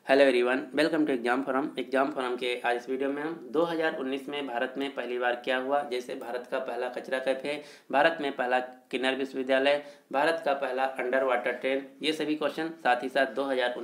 Hello everyone, welcome to exam forum के आज इस वीडियो में हम 2019 में भारत में पहली बार क्या हुआ, जैसे भारत का पहला कचरा कैफे, भारत में पहला किन्नर विश्वविद्यालय, भारत का पहला अंडर वाटर ट्रेन, ये सभी क्वेश्चन। साथ ही साथ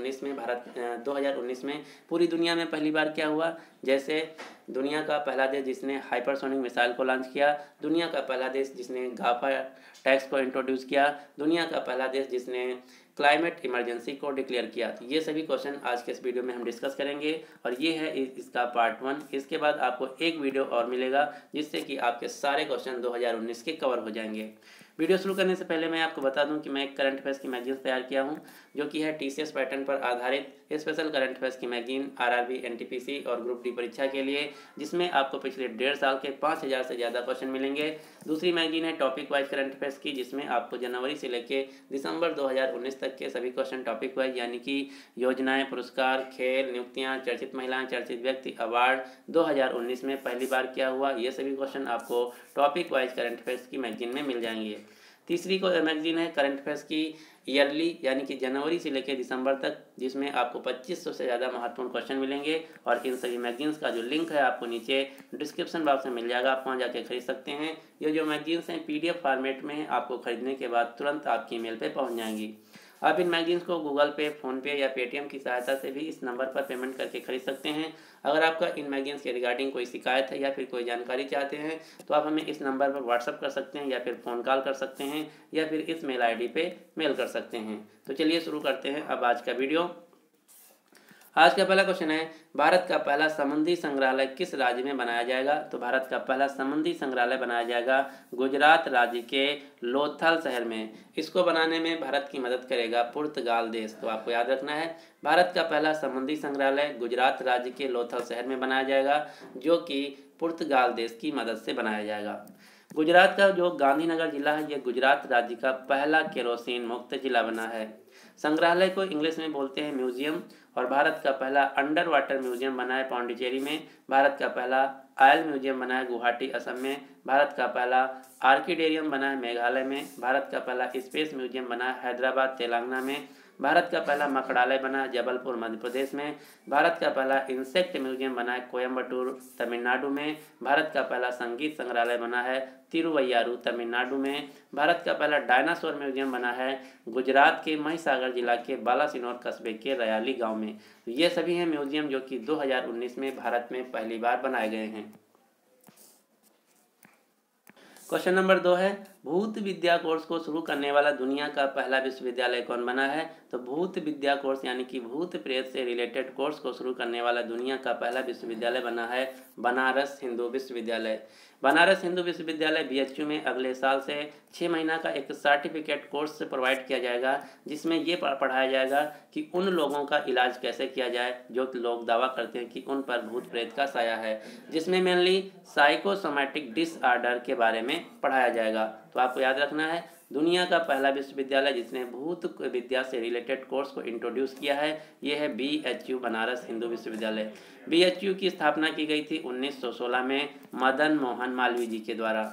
2019 में पूरी दुनिया में पहली बार क्या हुआ, जैसे दुनिया का पहला देश जिसने हाइपरसोनिक मिसाइल को लॉन्च किया, दुनिया का पहला देश जिसने गाफा टैक्स को इंट्रोड्यूस किया, दुनिया का पहला देश जिसने क्लाइमेट इमरजेंसी को डिक्लेयर किया। तो ये सभी क्वेश्चन आज के इस वीडियो में हम डिस्कस करेंगे और ये है इसका पार्ट 1। इसके बाद आपको एक वीडियो और मिलेगा जिससे कि आपके सारे क्वेश्चन 2019 के कवर हो जाएंगे। वीडियो शुरू करने से पहले मैं आपको बता दूं कि मैं एक करंट अफेयर्स की मैगजीन तैयार किया हूं, जो कि है टीसीएस पैटर्न पर आधारित स्पेशल करंट अफेयर्स की मैगजीन आरआरबी, एनटीपीसी और ग्रुप डी परीक्षा के लिए, जिसमें आपको पिछले 1.5 साल के 5000 से ज़्यादा क्वेश्चन मिलेंगे। दूसरी मैगजीन है टॉपिक वाइज करंट अफेयर्स की, जिसमें आपको जनवरी से लेकर दिसंबर 2019 तक के सभी क्वेश्चन टॉपिक वाइज, यानी कि योजनाएं, पुरस्कार, खेल, नियुक्तियां, चर्चित महिलाएं, चर्चित व्यक्ति, अवार्ड, 2019 में पहली बार क्या हुआ, ये सभी क्वेश्चन आपको टॉपिक वाइज करंट अफेयर्स की मैगजीन में मिल जाएंगे। तीसरी को मैगजीन है करंट अफेयर्स की ईयरली, यानी कि जनवरी से लेकर दिसंबर तक, जिसमें आपको 2500 से ज़्यादा महत्वपूर्ण क्वेश्चन मिलेंगे। और इन सभी मैगजीन्स का जो लिंक है आपको नीचे डिस्क्रिप्शन बॉक्स में मिल जाएगा, आप वहाँ जाके खरीद सकते हैं। ये जो मैगजीन्स हैं पीडीएफ फॉर्मेट में हैं, आपको खरीदने के बाद तुरंत आपकी ईमेल पे पहुँच जाएंगी। आप इन मैगजीन्स को गूगल पे, फ़ोनपे या पेटीएम की सहायता से भी इस नंबर पर पेमेंट करके खरीद सकते हैं। अगर आपका इन मैगजीन्स के रिगार्डिंग कोई शिकायत है या फिर कोई जानकारी चाहते हैं तो आप हमें इस नंबर पर व्हाट्सअप कर सकते हैं या फिर फ़ोन कॉल कर सकते हैं या फिर इस मेल आईडी पे मेल कर सकते हैं। तो चलिए शुरू करते हैं अब आज का वीडियो। आज का पहला क्वेश्चन है, भारत का पहला समुद्री संग्रहालय किस राज्य में बनाया जाएगा? तो भारत का पहला समुद्री संग्रहालय बनाया जाएगा गुजरात राज्य के लोथल शहर में। इसको बनाने में भारत की मदद करेगा पुर्तगाल देश। तो आपको याद रखना है, भारत का पहला समुद्री संग्रहालय गुजरात राज्य के लोथल शहर में बनाया जाएगा, जो कि पुर्तगाल देश की मदद से बनाया जाएगा। गुजरात का जो गांधीनगर जिला है, ये गुजरात राज्य का पहला केरोसिन मुक्त जिला बना है। संग्रहालय को इंग्लिश में बोलते हैं म्यूजियम। और भारत का पहला अंडर वाटर म्यूजियम बना है पौंडीचेरी में। भारत का पहला ऑयल म्यूजियम बना है गुवाहाटी, असम में। भारत का पहला आर्किडेरियम बना है मेघालय में। भारत का पहला स्पेस म्यूजियम बना है हैदराबाद, तेलंगाना में। भारत का पहला मकड़ालय बना है जबलपुर, मध्य प्रदेश में। भारत का पहला इंसेक्ट म्यूजियम बना है कोयम्बटूर, तमिलनाडु में। भारत का पहला संगीत संग्रहालय बना है तिरुवैयारू, तमिलनाडु में। भारत का पहला डायनासोर म्यूजियम बना है गुजरात के महिसागर जिला के बालासिनोर कस्बे के रयाली गांव में। ये सभी हैं म्यूजियम जो कि 2019 में भारत में पहली बार बनाए गए हैं। क्वेश्चन नंबर 2 है, भूत विद्या कोर्स को शुरू करने वाला दुनिया का पहला विश्वविद्यालय कौन बना है? तो भूत विद्या कोर्स यानी कि भूत प्रेत से रिलेटेड कोर्स को शुरू करने वाला दुनिया का पहला विश्वविद्यालय बना है बनारस हिंदू विश्वविद्यालय। बनारस हिंदू विश्वविद्यालय बीएचयू में अगले साल से 6 महीना का एक सर्टिफिकेट कोर्स प्रोवाइड किया जाएगा, जिसमें ये पढ़ाया जाएगा कि उन लोगों का इलाज कैसे किया जाए जो लोग दावा करते हैं कि उन पर भूत प्रेत का साया है, जिसमें मेनली साइकोसोमैटिक डिसऑर्डर के बारे में पढ़ाया जाएगा। तो आपको याद रखना है, दुनिया का पहला विश्वविद्यालय जिसने भूत विद्या से रिलेटेड कोर्स को इंट्रोड्यूस किया है, ये है बीएचयू बनारस हिंदू विश्वविद्यालय। बीएचयू की स्थापना की गई थी 1916 में मदन मोहन मालवीय जी के द्वारा।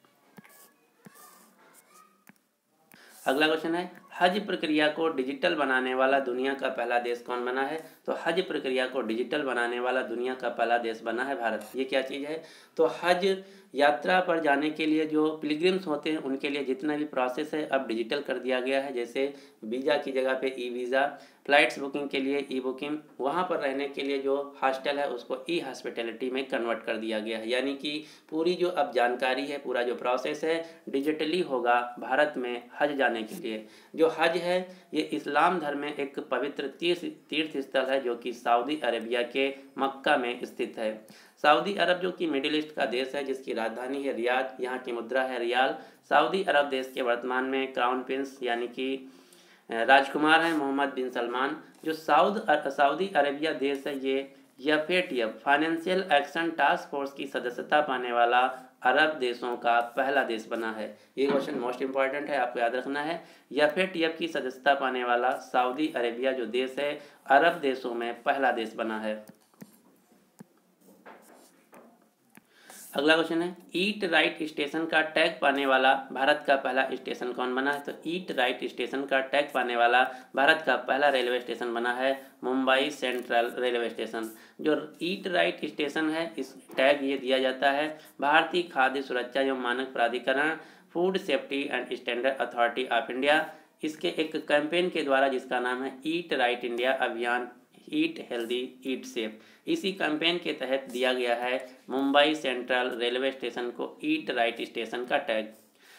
अगला क्वेश्चन है, हज प्रक्रिया को डिजिटल बनाने वाला दुनिया का पहला देश कौन बना है? तो हज प्रक्रिया को डिजिटल बनाने वाला दुनिया का पहला देश बना है भारत। ये क्या चीज़ है? तो हज यात्रा पर जाने के लिए जो पिलग्रिम्स होते हैं उनके लिए जितना भी प्रोसेस है अब डिजिटल कर दिया गया है। जैसे वीज़ा की जगह पे ई वीज़ा, फ्लाइट्स बुकिंग के लिए ई बुकिंग, वहाँ पर रहने के लिए जो हॉस्टल है उसको ई हॉस्पिटैलिटी में कन्वर्ट कर दिया गया है। यानी कि पूरी जो अब जानकारी है, पूरा जो प्रोसेस है डिजिटली होगा भारत में हज जाने के लिए। जो हज है ये इस्लाम धर्म में एक पवित्र तीर्थ स्थल है, जो कि सऊदी अरेबिया के मक्का में स्थित है। सऊदी अरब जो कि मिडिल ईस्ट का देश है, जिसकी राजधानी है रियाद, यहाँ की मुद्रा है रियाल। सऊदी अरब देश के वर्तमान में क्राउन प्रिंस यानी कि राजकुमार हैं मोहम्मद बिन सलमान। जो सऊदी अरेबिया देश है ये FATF financial action task force की सदस्यता पाने वाला अरब देशों का पहला देश बना है। ये क्वेश्चन मोस्ट इंपॉर्टेंट है, आपको याद रखना है। एफएटीएफ की सदस्यता पाने वाला सऊदी अरेबिया जो देश है अरब देशों में पहला देश बना है। अगला क्वेश्चन है, ईट राइट स्टेशन का टैग पाने वाला भारत का पहला स्टेशन कौन बना है? तो ईट राइट स्टेशन का टैग पाने वाला भारत का पहला रेलवे स्टेशन बना है मुंबई सेंट्रल रेलवे स्टेशन। जो ईट राइट स्टेशन है, इस टैग ये दिया जाता है भारतीय खाद्य सुरक्षा एवं मानक प्राधिकरण, food safety and standard authority of India, इसके एक कैंपेन के द्वारा जिसका नाम है ईट राइट इंडिया अभियान, ईट हेल्दी ईट सेफ, इसी कैंपेन के तहत दिया गया है मुंबई सेंट्रल रेलवे स्टेशन को ईट राइट स्टेशन का टैग।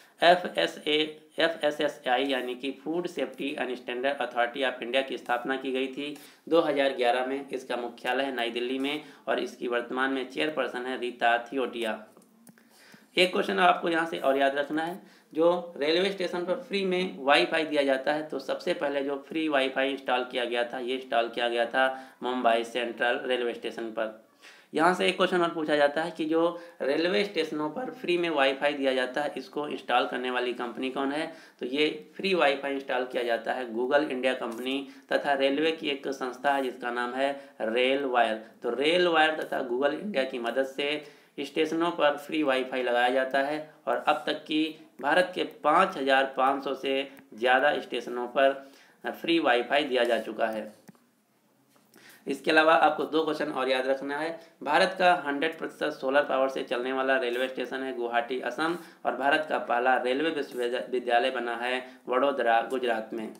FSSAI यानी कि food safety and standard authority of India की स्थापना की गई थी 2011 में। इसका मुख्यालय है नई दिल्ली में और इसकी वर्तमान में चेयरपर्सन है रीता थियोटिया। एक क्वेश्चन आपको यहाँ से और याद रखना है, जो रेलवे स्टेशन पर फ्री में वाईफाई दिया जाता है, तो सबसे पहले जो फ्री वाईफाई इंस्टॉल किया गया था, ये इंस्टॉल किया गया था मुंबई सेंट्रल रेलवे स्टेशन पर। यहाँ से एक क्वेश्चन और पूछा जाता है कि जो रेलवे स्टेशनों पर फ्री में वाईफाई दिया जाता है, इसको इंस्टॉल करने वाली कंपनी कौन है? तो ये फ्री वाईफाई इंस्टॉल किया जाता है गूगल इंडिया कंपनी तथा रेलवे की एक संस्था है जिसका नाम है रेल वायर। तो रेल वायर तथा गूगल इंडिया की मदद से स्टेशनों पर फ्री वाईफाई लगाया जाता है और अब तक की भारत के 5500 से ज़्यादा स्टेशनों पर फ्री वाईफाई दिया जा चुका है। इसके अलावा आपको दो क्वेश्चन और याद रखना है। भारत का 100% सोलर पावर से चलने वाला रेलवे स्टेशन है गुवाहाटी असम और भारत का पहला रेलवे विश्वविद्यालय बना है वडोदरा गुजरात में।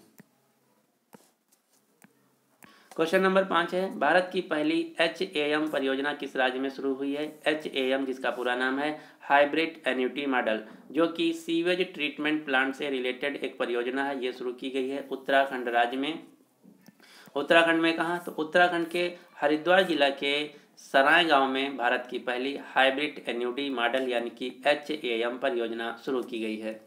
क्वेश्चन नंबर 5 है, भारत की पहली HAM परियोजना किस राज्य में शुरू हुई है? HAM जिसका पूरा नाम है हाइब्रिड एन्युटी मॉडल, जो कि सीवेज ट्रीटमेंट प्लांट से रिलेटेड एक परियोजना है, ये शुरू की गई है उत्तराखंड राज्य में। उत्तराखंड में कहाँ? तो उत्तराखंड के हरिद्वार जिला के सराय गांव में भारत की पहली हाइब्रिड एन्युटी मॉडल यानी कि HAM परियोजना शुरू की गई है।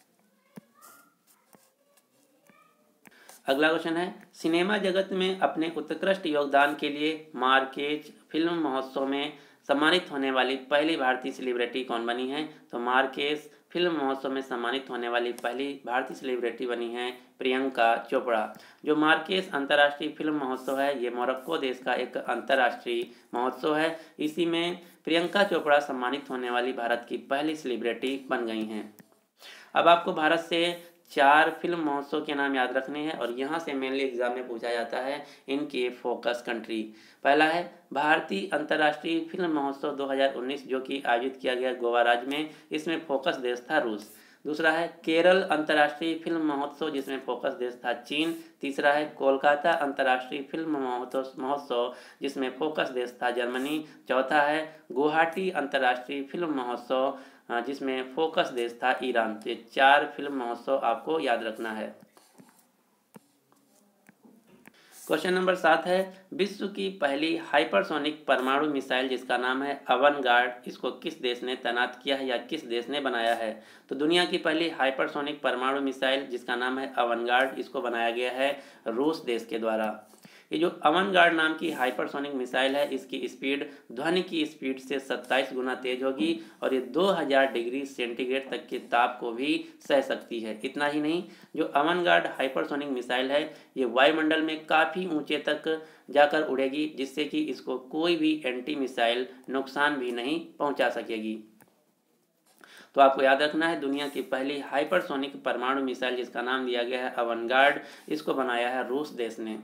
अगला क्वेश्चन है, सिनेमा जगत में अपने उत्कृष्ट योगदान के लिए मार्केज फिल्म महोत्सव में सम्मानित होने वाली पहली भारतीय सेलिब्रिटी कौन बनी है? तो मार्केज फिल्म महोत्सव में सम्मानित होने वाली पहली भारतीय सेलिब्रिटी बनी है प्रियंका चोपड़ा। जो मार्केज अंतर्राष्ट्रीय फिल्म महोत्सव है, ये मोरक्को देश का एक अंतर्राष्ट्रीय महोत्सव है। इसी में प्रियंका चोपड़ा सम्मानित होने वाली भारत की पहली सेलिब्रिटी बन गई हैं। अब आपको भारत से 4 फिल्म महोत्सव के नाम याद रखने हैं और यहाँ से मेनली एग्जाम में पूछा जाता है इनके फोकस कंट्री। पहला है भारतीय अंतर्राष्ट्रीय फिल्म महोत्सव 2019 जो कि आयोजित किया गया गोवा राज्य में, इसमें फोकस देश था रूस। दूसरा है केरल अंतर्राष्ट्रीय फिल्म महोत्सव जिसमें फोकस देश था चीन। तीसरा है कोलकाता अंतर्राष्ट्रीय फिल्म महोत्सव जिसमें फोकस देश था जर्मनी। चौथा है गुवाहाटी अंतर्राष्ट्रीय फिल्म महोत्सव जिसमें फोकस देश था ईरान। तो ये 4 फिल्म महोत्सव आपको याद रखना है। क्वेश्चन नंबर 7 है, विश्व की पहली हाइपरसोनिक परमाणु मिसाइल जिसका नाम है अवनगार्ड, इसको किस देश ने तैनात किया है या किस देश ने बनाया है? तो दुनिया की पहली हाइपरसोनिक परमाणु मिसाइल जिसका नाम है अवनगार्ड, इसको बनाया गया है रूस देश के द्वारा। ये जो अवनगार्ड नाम की हाइपरसोनिक मिसाइल है, इसकी स्पीड ध्वनि की स्पीड से 27 गुना तेज होगी और ये 2000 डिग्री सेंटीग्रेड तक के ताप को भी सह सकती है। इतना ही नहीं, जो अवनगार्ड हाइपरसोनिक मिसाइल है, ये वायुमंडल में काफ़ी ऊंचे तक जाकर उड़ेगी जिससे कि इसको कोई भी एंटी मिसाइल नुकसान भी नहीं पहुंचा सकेगी। तो आपको याद रखना है दुनिया की पहली हाइपरसोनिक परमाणु मिसाइल जिसका नाम दिया गया है अवनगार्ड, इसको बनाया है रूस देश ने।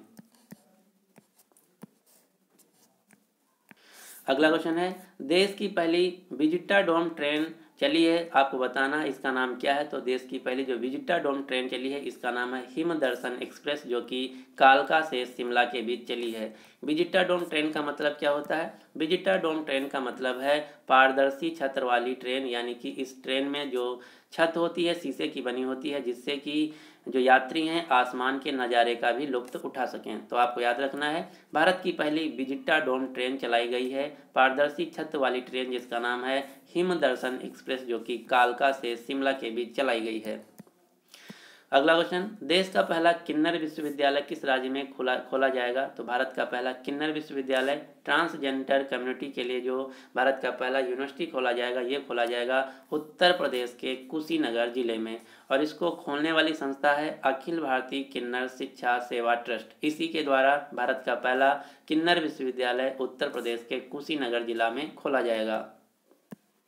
अगला क्वेश्चन है, देश की पहली विजिटाडोम ट्रेन चली है, आपको बताना है इसका नाम क्या है? तो देश की पहली जो विजिटाडोम ट्रेन चली है इसका नाम है हिमदर्शन एक्सप्रेस, जो कि कालका से शिमला के बीच चली है। विजिटाडोम ट्रेन का मतलब क्या होता है? विजिटाडोम ट्रेन का मतलब है पारदर्शी छत वाली ट्रेन, यानी कि इस ट्रेन में जो छत होती है शीशे की बनी होती है जिससे कि जो यात्री हैं आसमान के नज़ारे का भी लुत्फ उठा सकें। तो आपको याद रखना है भारत की पहली विजिटाडोम ट्रेन चलाई गई है, पारदर्शी छत वाली ट्रेन जिसका नाम है हिमदर्शन एक्सप्रेस, जो कि कालका से शिमला के बीच चलाई गई है। अगला क्वेश्चन, देश का पहला किन्नर विश्वविद्यालय किस राज्य में खोला जाएगा? तो भारत का पहला किन्नर विश्वविद्यालय ट्रांसजेंडर कम्युनिटी के लिए जो भारत का पहला यूनिवर्सिटी खोला जाएगा, ये खोला जाएगा उत्तर प्रदेश के कुशीनगर जिले में और इसको खोलने वाली संस्था है अखिल भारतीय किन्नर शिक्षा सेवा ट्रस्ट। इसी के द्वारा भारत का पहला किन्नर विश्वविद्यालय उत्तर प्रदेश के कुशीनगर जिला में खोला जाएगा।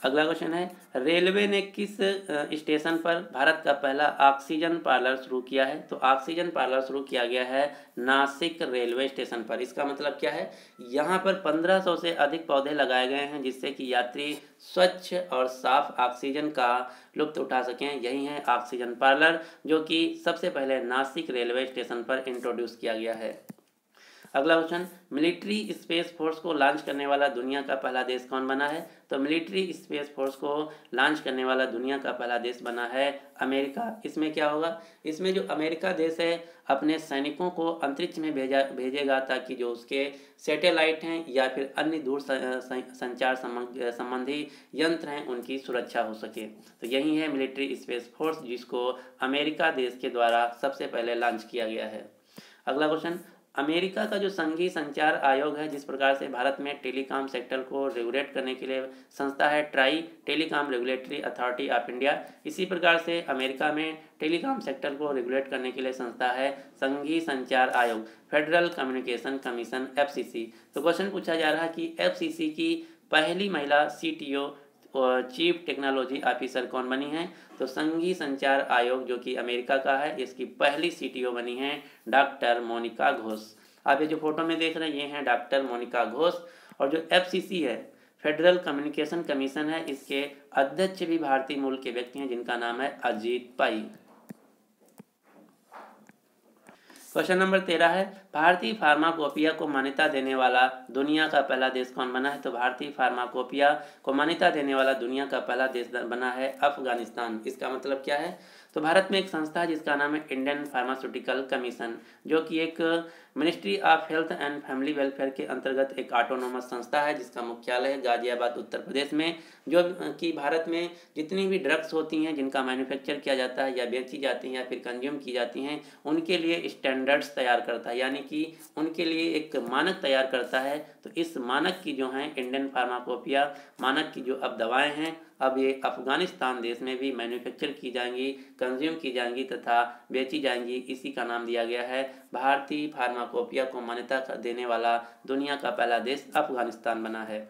अगला क्वेश्चन है, रेलवे ने किस स्टेशन पर भारत का पहला ऑक्सीजन पार्लर शुरू किया है? तो ऑक्सीजन पार्लर शुरू किया गया है नासिक रेलवे स्टेशन पर। इसका मतलब क्या है, यहाँ पर 1500 से अधिक पौधे लगाए गए हैं जिससे कि यात्री स्वच्छ और साफ ऑक्सीजन का लुत्फ उठा सकें। यही है ऑक्सीजन पार्लर, जो कि सबसे पहले नासिक रेलवे स्टेशन पर इंट्रोड्यूस किया गया है। अगला क्वेश्चन, मिलिट्री स्पेस फोर्स को लॉन्च करने वाला दुनिया का पहला देश कौन बना है? तो मिलिट्री स्पेस फोर्स को लॉन्च करने वाला दुनिया का पहला देश बना है अमेरिका। इसमें क्या होगा, इसमें जो अमेरिका देश है अपने सैनिकों को अंतरिक्ष में भेजेगा ताकि जो उसके सैटेलाइट हैं या फिर अन्य दूर संचार संबंधी यंत्र हैं उनकी सुरक्षा हो सके। तो यही है मिलिट्री स्पेस फोर्स, जिसको अमेरिका देश के द्वारा सबसे पहले लॉन्च किया गया है। अगला क्वेश्चन, अमेरिका का जो संघीय संचार आयोग है, जिस प्रकार से भारत में टेलीकॉम सेक्टर को रेगुलेट करने के लिए संस्था है TRAI telecom regulatory authority of India, इसी प्रकार से अमेरिका में टेलीकॉम सेक्टर को रेगुलेट करने के लिए संस्था है संघीय संचार आयोग, फेडरल कम्युनिकेशन कमीशन, FCC। तो क्वेश्चन पूछा जा रहा है कि FCC की पहली महिला CTO चीफ टेक्नोलॉजी ऑफिसर कौन बनी है? तो संघीय संचार आयोग जो कि अमेरिका का है, इसकी पहली CTO बनी है डॉक्टर मोनिका घोष। आप ये जो फोटो में देख रहे हैं ये हैं डॉक्टर मोनिका घोष। और जो FCC है, फेडरल कम्युनिकेशन कमीशन है, इसके अध्यक्ष भी भारतीय मूल के व्यक्ति हैं जिनका नाम है अजीत पाई। क्वेश्चन नंबर 13 है, भारतीय फार्माकोपिया को मान्यता देने वाला दुनिया का पहला देश कौन बना है? तो भारतीय फार्माकोपिया को मान्यता देने वाला दुनिया का पहला देश बना है अफगानिस्तान। इसका मतलब क्या है, तो भारत में एक संस्था है जिसका नाम है इंडियन फार्मास्यूटिकल कमीशन, जो कि एक ministry of health and family welfare के अंतर्गत एक ऑटोनोमस संस्था है जिसका मुख्यालय है गाजियाबाद उत्तर प्रदेश में। जो कि भारत में जितनी भी ड्रग्स होती हैं जिनका मैन्युफैक्चर किया जाता है या बेची जाती हैं या फिर कंज्यूम की जाती हैं, उनके लिए स्टैंडर्ड्स तैयार करता है, यानी कि उनके लिए एक मानक तैयार करता है। तो इस मानक की जो है इंडियन फार्माकोपिया मानक की जो अब दवाएं हैं, अब ये अफगानिस्तान देश में भी मैन्युफैक्चर की जाएंगी, कंज्यूम की जाएंगी तथा बेची जाएंगी। इसी का नाम दिया गया है। भारतीय फार्माकोपिया को मान्यता देने वाला दुनिया का पहला देश अफगानिस्तान बना है।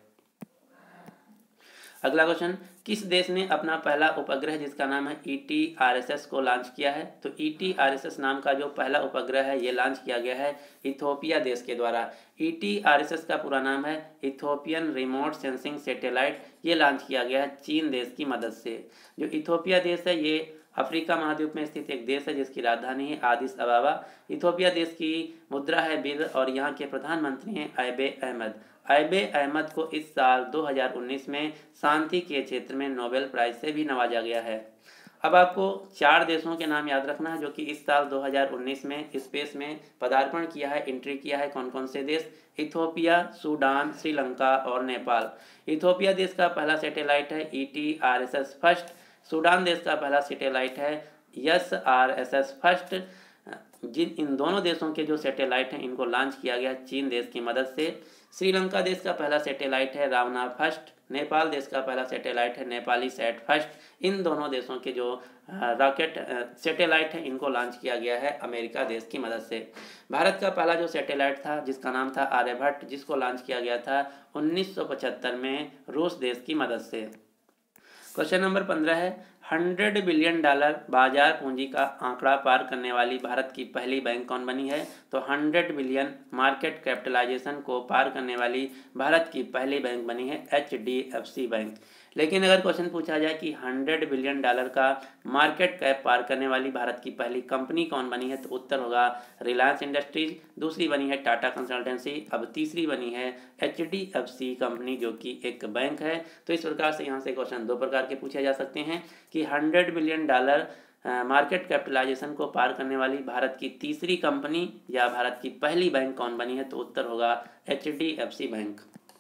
अगला क्वेश्चन, किस देश ने अपना पहला उपग्रह जिसका नाम है ETRSS को लॉन्च किया है? तो ETRSS नाम का जो पहला उपग्रह है ये लॉन्च किया गया है इथोपिया देश के द्वारा। ETRSS का पूरा नाम है इथोपियन रिमोट सेंसिंग सैटेलाइट। ये लॉन्च किया गया है चीन देश की मदद से। जो इथोपिया देश है ये अफ्रीका महाद्वीप में स्थित एक देश है जिसकी राजधानी है आदिस अबाबा। इथोपिया देश की मुद्रा है बिर और यहाँ के प्रधानमंत्री हैं अबे अहमद। अबे अहमद को इस साल 2019 में शांति के क्षेत्र में नोबेल प्राइज से भी नवाजा गया है। अब आपको 4 देशों के नाम याद रखना है जो कि इस साल 2019 में स्पेस में पदार्पण किया है, एंट्री किया है। कौन कौन से देश? इथोपिया, सूडान, श्रीलंका और नेपाल। इथोपिया देश का पहला सैटेलाइट है ETRSS फर्स्ट। सूडान देश का पहला सैटेलाइट है SRSS फर्स्ट। इन दोनों देशों के जो सैटेलाइट हैं इनको लॉन्च किया गया चीन देश की मदद से। श्रीलंका देश का पहला सैटेलाइट है रावना फर्स्ट। नेपाल देश का पहला सैटेलाइट है नेपाली सैट फर्स्ट। इन दोनों देशों के जो रॉकेट सैटेलाइट हैं इनको लॉन्च किया गया है अमेरिका देश की मदद से। भारत का पहला जो सैटेलाइट था जिसका नाम था आर्यभट्ट, जिसको लॉन्च किया गया था 1975 में रूस देश की मदद से। क्वेश्चन नंबर 15 है, $100 बिलियन बाजार पूंजी का आंकड़ा पार करने वाली भारत की पहली बैंक कौन बनी है? तो 100 बिलियन मार्केट कैपिटलाइजेशन को पार करने वाली भारत की पहली बैंक बनी है HDFC बैंक। लेकिन अगर क्वेश्चन पूछा जाए कि $100 बिलियन का मार्केट कैप पार करने वाली भारत की पहली कंपनी कौन बनी है, तो उत्तर होगा रिलायंस इंडस्ट्रीज। दूसरी बनी है टाटा कंसल्टेंसी। अब तीसरी बनी है HDFC कंपनी जो कि एक बैंक है। तो इस प्रकार से यहाँ से क्वेश्चन 2 प्रकार के पूछे जा सकते हैं कि $100 बिलियन मार्केट कैपिटलाइजेशन को पार करने वाली भारत की तीसरी कंपनी या भारत की पहली बैंक कौन बनी है, तो उत्तर होगा HDFC बैंक।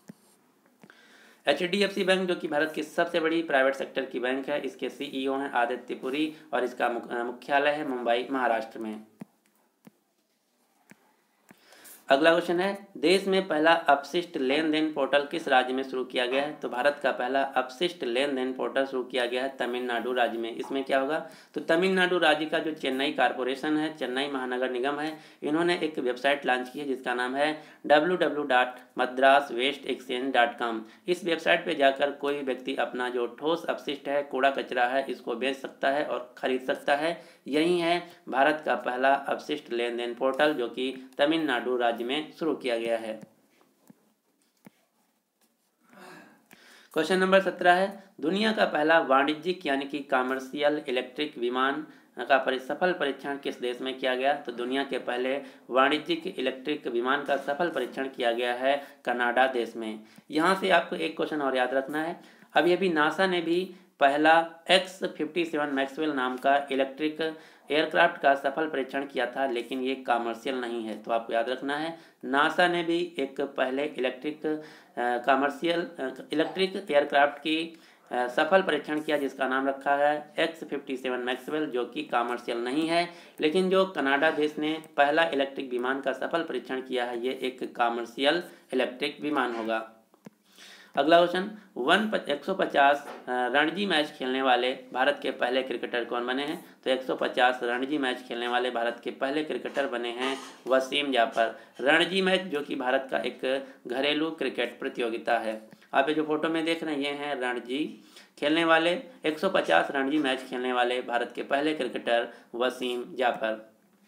HDFC बैंक जो कि भारत की सबसे बड़ी प्राइवेट सेक्टर की बैंक है, इसके CEO हैं आदित्य पुरी और इसका मुख्यालय है मुंबई महाराष्ट्र में। अगला क्वेश्चन है, देश में पहला अपशिष्ट लेन देन पोर्टल किस राज्य में शुरू किया गया है? तो भारत का पहला अपशिष्ट लेन देन पोर्टल शुरू किया गया है तमिलनाडु राज्य में। इसमें क्या होगा? तो तमिलनाडु राज्य का जो चेन्नई कॉर्पोरेशन है, चेन्नई महानगर निगम है, इन्होंने एक वेबसाइट लॉन्च की है जिसका नाम है www.madraswasteexchange.com। इस वेबसाइट पर जाकर कोई व्यक्ति अपना जो ठोस अपशिष्ट है, कूड़ा कचरा है, इसको बेच सकता है और खरीद सकता है। यही है भारत का पहला अपशिष्ट लेन देन पोर्टल जो कि तमिलनाडु राज्य में शुरू किया गया है। क्वेश्चन नंबर 17 है, दुनिया का पहला वाणिज्यिक यानी कि कमर्शियल इलेक्ट्रिक विमान का सफल परीक्षण किस देश में किया गया? तो दुनिया के पहले वाणिज्यिक इलेक्ट्रिक विमान का सफल परीक्षण किया गया है कनाडा देश में। यहाँ से आपको एक क्वेश्चन और याद रखना है, अभी नासा ने भी पहला X-57 मैक्सवेल नाम का इलेक्ट्रिक एयरक्राफ्ट का सफल परीक्षण किया था, लेकिन ये कमर्शियल नहीं है। तो आपको याद रखना है, नासा ने भी एक पहले इलेक्ट्रिक एयरक्राफ्ट की सफल परीक्षण किया जिसका नाम रखा है X-57 मैक्सवेल, जो कि कमर्शियल नहीं है। लेकिन जो कनाडा देश ने पहला इलेक्ट्रिक विमान का सफल परीक्षण किया है, ये एक कमर्शियल इलेक्ट्रिक विमान होगा। अगला क्वेश्चन, 150 रणजी मैच खेलने वाले भारत के पहले क्रिकेटर कौन बने हैं? तो 150 रणजी मैच खेलने वाले भारत के पहले क्रिकेटर बने हैं वसीम जाफर। रणजी मैच जो कि भारत का एक घरेलू क्रिकेट प्रतियोगिता है। आप ये जो फोटो में देख रहे हैं, ये हैं रणजी खेलने वाले 150 रणजी मैच खेलने वाले भारत के पहले क्रिकेटर वसीम जाफर।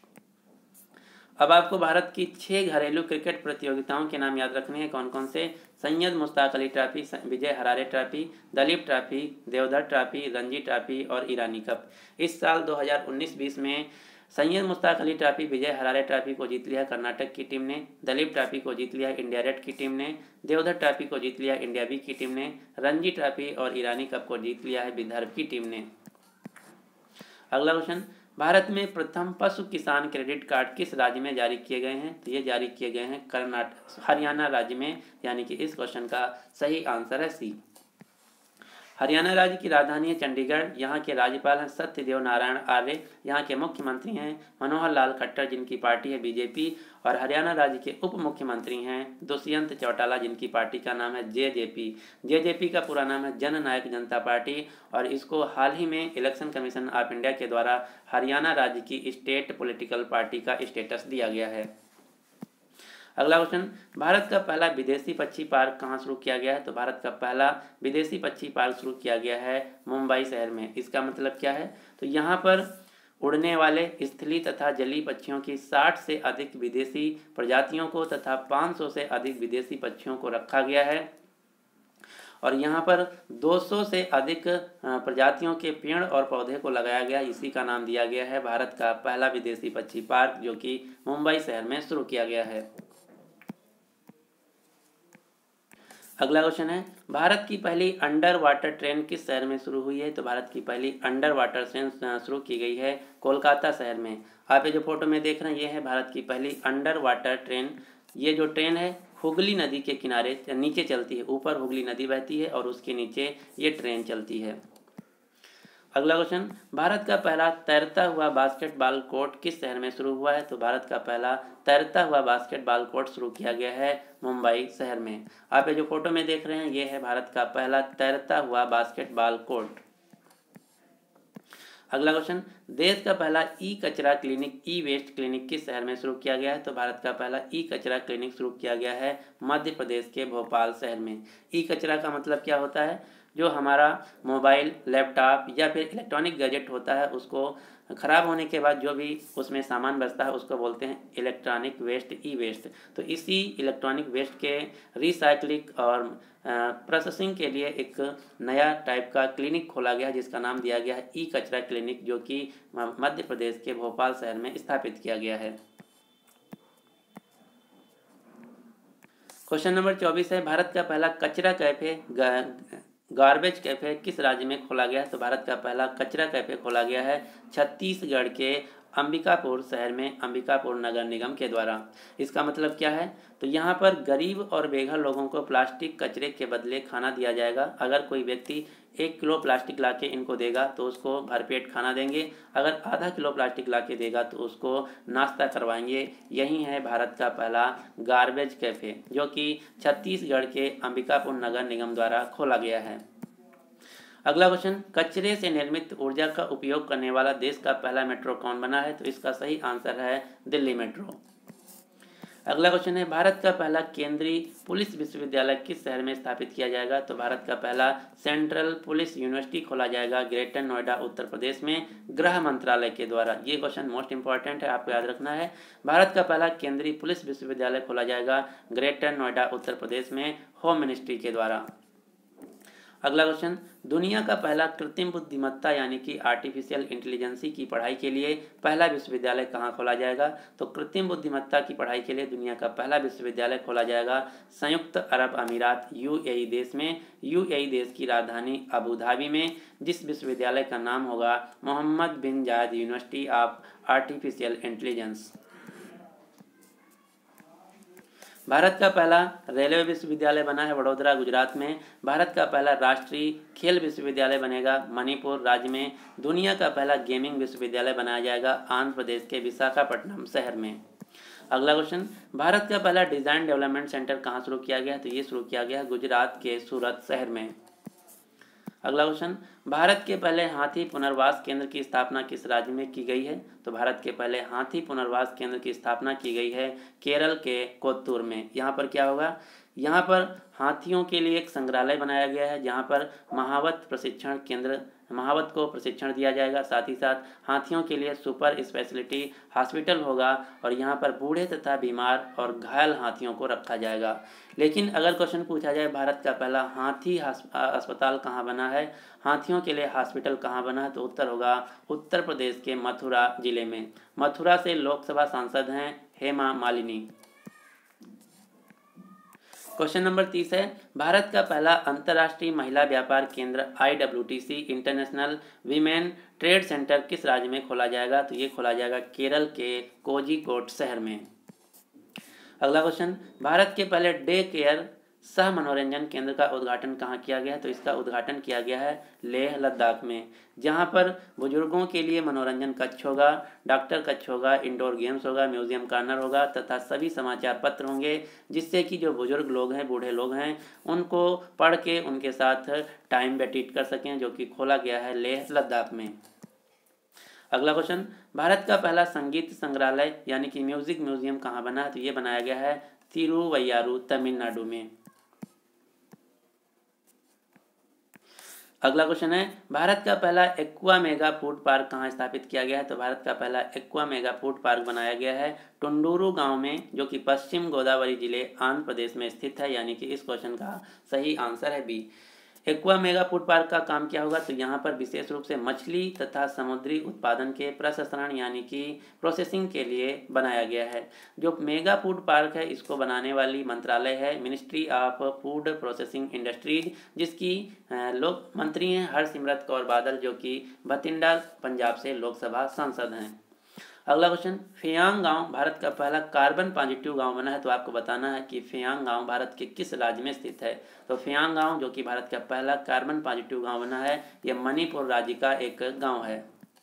अब आपको भारत की 6 घरेलू क्रिकेट प्रतियोगिताओं के नाम याद रखने हैं। कौन कौन से? Syed Mushtaq Ali trophy, Vijay Hazare trophy, Duleep trophy, Deodhar trophy, Ranji trophy और ईरानी कप। इस साल 2019-20 में सैयद मुश्ताक अली ट्रॉफी, विजय हरारे ट्रॉफी को जीत लिया कर्नाटक की टीम ने, दलीप ट्रॉफी को जीत लिया इंडिया रेड की टीम ने, देवधर ट्रॉफी को जीत लिया इंडिया बी की टीम ने, रणजी ट्रॉफी और ईरानी कप को जीत लिया है विदर्भ की टीम ने। अगला क्वेश्चन, भारत में प्रथम पशु किसान क्रेडिट कार्ड किस राज्य में जारी किए गए हैं? तो ये जारी किए गए हैं हरियाणा राज्य में, यानी कि इस क्वेश्चन का सही आंसर है सी। हरियाणा राज्य की राजधानी है चंडीगढ़। यहाँ के राज्यपाल हैं सत्यदेव नारायण आर्य। यहाँ के मुख्यमंत्री हैं मनोहर लाल खट्टर जिनकी पार्टी है बीजेपी, और हरियाणा राज्य के उप मुख्यमंत्री हैं दुष्यंत चौटाला जिनकी पार्टी का नाम है जेजेपी। जेजेपी का पूरा नाम है जन नायक जनता पार्टी, और इसको हाल ही में इलेक्शन कमीशन ऑफ इंडिया के द्वारा हरियाणा राज्य की स्टेट पॉलिटिकल पार्टी का स्टेटस दिया गया है। अगला क्वेश्चन, भारत का पहला विदेशी पक्षी पार्क कहाँ शुरू किया गया है? तो भारत का पहला विदेशी पक्षी पार्क शुरू किया गया है मुंबई शहर में। इसका मतलब क्या है? तो यहाँ पर उड़ने वाले स्थलीय तथा जलीय पक्षियों की 60 से अधिक विदेशी प्रजातियों को तथा 500 से अधिक विदेशी पक्षियों को रखा गया है, और यहाँ पर 200 से अधिक प्रजातियों के पेड़ और पौधे को लगाया गया। इसी का नाम दिया गया है भारत का पहला विदेशी पक्षी पार्क, जो कि मुंबई शहर में शुरू किया गया है। अगला क्वेश्चन है, भारत की पहली अंडर वाटर ट्रेन किस शहर में शुरू हुई है? तो भारत की पहली अंडर वाटर ट्रेन शुरू की गई है कोलकाता शहर में। आप ये जो फोटो में देख रहे हैं, ये है भारत की पहली अंडर वाटर ट्रेन। ये जो ट्रेन है हुगली नदी के किनारे नीचे चलती है, ऊपर हुगली नदी बहती है और उसके नीचे ये ट्रेन चलती है। अगला क्वेश्चन, भारत का पहला तैरता हुआ बास्केटबॉल कोर्ट किस शहर में शुरू हुआ है? तो भारत का पहला तैरता हुआ बास्केटबॉल कोर्ट शुरू किया गया है मुंबई शहर में। आप ये जो फोटो में देख रहे हैं, ये है भारत का पहला तैरता हुआ बास्केटबॉल कोर्ट। अगला क्वेश्चन, देश का पहला ई कचरा क्लिनिक, ई वेस्ट क्लिनिक किस शहर में शुरू किया गया है? तो भारत का पहला ई कचरा क्लिनिक शुरू किया गया है मध्य प्रदेश के भोपाल शहर में। ई कचरा का मतलब क्या होता है? जो हमारा मोबाइल, लैपटॉप या फिर इलेक्ट्रॉनिक गैजेट होता है, उसको ख़राब होने के बाद जो भी उसमें सामान बचता है उसको बोलते हैं इलेक्ट्रॉनिक वेस्ट, ई वेस्ट। तो इसी इलेक्ट्रॉनिक वेस्ट के रिसाइक्लिंग और प्रोसेसिंग के लिए एक नया टाइप का क्लिनिक खोला गया है जिसका नाम दिया गया है ई कचरा क्लिनिक, जो कि मध्य प्रदेश के भोपाल शहर में स्थापित किया गया है। क्वेश्चन नंबर 24 है, भारत का पहला कचरा कैफे गार्बेज कैफे किस राज्य में खोला गया है? तो भारत का पहला कचरा कैफे खोला गया है छत्तीसगढ़ के अंबिकापुर शहर में अंबिकापुर नगर निगम के द्वारा। इसका मतलब क्या है? तो यहाँ पर गरीब और बेघर लोगों को प्लास्टिक कचरे के बदले खाना दिया जाएगा। अगर कोई व्यक्ति 1 किलो प्लास्टिक लाके इनको देगा तो उसको भरपेट खाना देंगे, अगर आधा किलो प्लास्टिक लाके देगा तो उसको नाश्ता करवाएंगे। यही है भारत का पहला गार्बेज कैफ़े, जो कि छत्तीसगढ़ के अंबिकापुर नगर निगम द्वारा खोला गया है। अगला क्वेश्चन, कचरे से निर्मित ऊर्जा का उपयोग करने वाला देश का पहला मेट्रो कौन बना है? तो इसका सही आंसर है दिल्ली मेट्रो। अगला क्वेश्चन है, भारत का पहला केंद्रीय पुलिस विश्वविद्यालय किस शहर में स्थापित किया जाएगा? तो भारत का पहला सेंट्रल पुलिस यूनिवर्सिटी खोला जाएगा ग्रेटर नोएडा उत्तर प्रदेश में गृह मंत्रालय के द्वारा। ये क्वेश्चन मोस्ट इंपॉर्टेंट है, आपको याद रखना है। भारत का पहला केंद्रीय पुलिस विश्वविद्यालय खोला जाएगा ग्रेटर नोएडा उत्तर प्रदेश में होम मिनिस्ट्री के द्वारा। अगला क्वेश्चन, दुनिया का पहला कृत्रिम बुद्धिमत्ता यानी कि आर्टिफिशियल इंटेलिजेंसी की पढ़ाई के लिए पहला विश्वविद्यालय कहाँ खोला जाएगा? तो कृत्रिम बुद्धिमत्ता की पढ़ाई के लिए दुनिया का पहला विश्वविद्यालय खोला जाएगा संयुक्त अरब अमीरात यूएई देश में, यूएई देश की राजधानी अबू धाबी में, जिस विश्वविद्यालय का नाम होगा Mohammed bin Zayed university of artificial intelligence. Bharat का पहला रेलवे विश्वविद्यालय बना है वडोदरा गुजरात में। भारत का पहला राष्ट्रीय खेल विश्वविद्यालय बनेगा मणिपुर राज्य में। दुनिया का पहला गेमिंग विश्वविद्यालय बनाया जाएगा आंध्र प्रदेश के विशाखापट्टनम शहर में। अगला क्वेश्चन, भारत का पहला डिजाइन डेवलपमेंट सेंटर कहाँ शुरू किया गया? तो ये शुरू किया गया गुजरात के सूरत शहर में। अगला क्वेश्चन, भारत के पहले हाथी पुनर्वास केंद्र की स्थापना किस राज्य में की गई है? तो भारत के पहले हाथी पुनर्वास केंद्र की स्थापना की गई है केरल के कोत्तूर में। यहाँ पर क्या होगा, यहाँ पर हाथियों के लिए एक संग्रहालय बनाया गया है जहाँ पर महावत को प्रशिक्षण दिया जाएगा। साथ ही साथ हाथियों के लिए सुपर स्पेशलिटी हॉस्पिटल होगा और यहाँ पर बूढ़े तथा बीमार और घायल हाथियों को रखा जाएगा। लेकिन अगर क्वेश्चन पूछा जाए भारत का पहला हाथी अस्पताल कहाँ बना है, हाथियों के लिए हॉस्पिटल कहाँ बना है, तो उत्तर होगा उत्तर प्रदेश के मथुरा जिले में। मथुरा से लोकसभा सांसद हैं हेमा मालिनी। क्वेश्चन नंबर 30 है, भारत का पहला अंतर्राष्ट्रीय महिला व्यापार केंद्र IWTC international women trade centre किस राज्य में खोला जाएगा? तो ये खोला जाएगा केरल के कोझिकोड शहर में। अगला क्वेश्चन, भारत के पहले डे केयर सह मनोरंजन केंद्र का उद्घाटन कहाँ किया गया? तो इसका उद्घाटन किया गया है लेह लद्दाख में, जहाँ पर बुजुर्गों के लिए मनोरंजन कक्ष होगा, डॉक्टर कक्ष होगा, इंडोर गेम्स होगा, म्यूजियम कॉर्नर होगा तथा सभी समाचार पत्र होंगे, जिससे कि जो बुजुर्ग लोग हैं, बूढ़े लोग हैं, उनको पढ़ के उनके साथ टाइम व्यतीत कर सकें, जो कि खोला गया है लेह लद्दाख में। अगला क्वेश्चन, भारत का पहला संगीत संग्रहालय यानी कि म्यूजिक म्यूजियम कहाँ बना है? तो ये बनाया गया है तिरुवैयारू तमिलनाडु में। अगला क्वेश्चन है, भारत का पहला एक्वा मेगा फूड पार्क कहाँ स्थापित किया गया है? तो भारत का पहला एक्वा मेगा फूड पार्क बनाया गया है टुंडूरू गांव में, जो कि पश्चिम गोदावरी जिले आंध्र प्रदेश में स्थित है, यानी कि इस क्वेश्चन का सही आंसर है B. Aqua mega food park का काम क्या होगा? तो यहाँ पर विशेष रूप से मछली तथा समुद्री उत्पादन के प्रसंस्करण यानी कि प्रोसेसिंग के लिए बनाया गया है। जो मेगा फूड पार्क है इसको बनाने वाली मंत्रालय है ministry of food processing industries, जिसकी लोक मंत्री हैं हरसिमरत कौर बादल, जो कि बठिंडा पंजाब से लोकसभा सांसद हैं। अगला क्वेश्चन, फेयांग गांव भारत का पहला कार्बन पॉजिटिव गांव बना है, तो आपको बताना है कि फेयांग गांव भारत के किस राज्य में स्थित है? तो फेयांग गांव जो कि भारत का पहला कार्बन पॉजिटिव गांव बना है, यह मणिपुर राज्य का एक गांव है।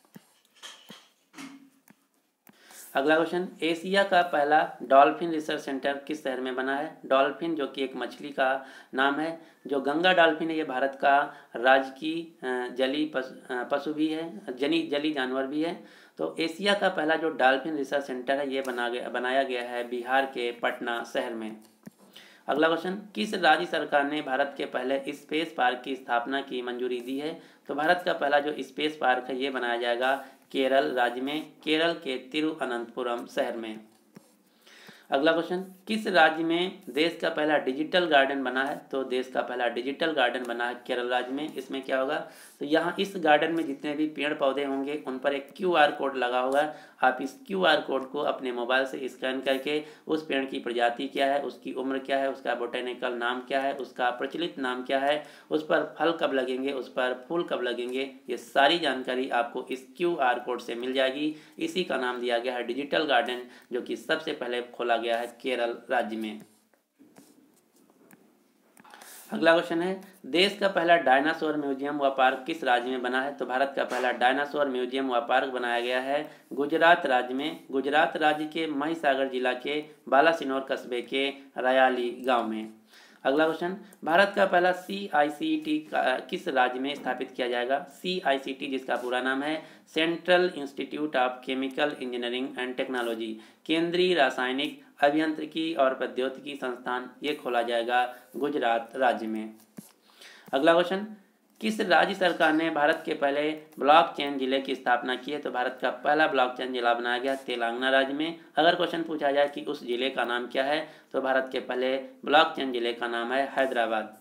अगला क्वेश्चन, एशिया का पहला डॉल्फिन रिसर्च सेंटर किस शहर में बना है? डॉल्फिन जो कि एक मछली का नाम है, जो गंगा डॉल्फिन है, ये भारत का राजकीय जली पशु भी है, जली जानवर भी है। तो एशिया का पहला जो डॉल्फिन रिसर्च सेंटर है ये बनाया गया है बिहार के पटना शहर में। अगला क्वेश्चन, किस राज्य सरकार ने भारत के पहले स्पेस पार्क की स्थापना की मंजूरी दी है? तो भारत का पहला जो स्पेस पार्क है ये बनाया जाएगा केरल राज्य में, केरल के तिरुअनंतपुरम शहर में। अगला क्वेश्चन, किस राज्य में देश का पहला डिजिटल गार्डन बना है? तो देश का पहला डिजिटल गार्डन बना है केरल राज्य में। इसमें क्या होगा, तो यहाँ इस गार्डन में जितने भी पेड़ पौधे होंगे उन पर एक QR कोड लगा होगा। आप इस QR कोड को अपने मोबाइल से स्कैन करके उस पेड़ की प्रजाति क्या है, उसकी उम्र क्या है, उसका बोटेनिकल नाम क्या है, उसका प्रचलित नाम क्या है, उस पर फल कब लगेंगे, उस पर फूल कब लगेंगे, ये सारी जानकारी आपको इस QR कोड से मिल जाएगी। इसी का नाम दिया गया है डिजिटल गार्डन, जो कि सबसे पहले खोला गया है केरल राज्य में। अगला क्वेश्चन है, देश का पहला डायनासोर म्यूजियम व पार्क किस राज्य में बना है? तो भारत का पहला डायनासोर म्यूजियम व पार्क बनाया गया है गुजरात राज्य में, गुजरात राज्य के महिसागर जिला के बालासिनोर कस्बे के रयाली गांव में। अगला क्वेश्चन, भारत का पहला CICT किस राज्य में स्थापित किया जाएगा? CICT जिसका पूरा नाम है central institute of chemical engineering and technology, केंद्रीय रासायनिक अभियांत्रिकी और प्रौद्योगिकी संस्थान, ये खोला जाएगा गुजरात राज्य में। अगला क्वेश्चन, किस राज्य सरकार ने भारत के पहले ब्लॉकचेन जिले की स्थापना की है? तो भारत का पहला ब्लॉकचेन जिला बनाया गया तेलंगाना राज्य में। अगर क्वेश्चन पूछा जाए कि उस जिले का नाम क्या है, तो भारत के पहले ब्लॉकचेन जिले का नाम है हैदराबाद।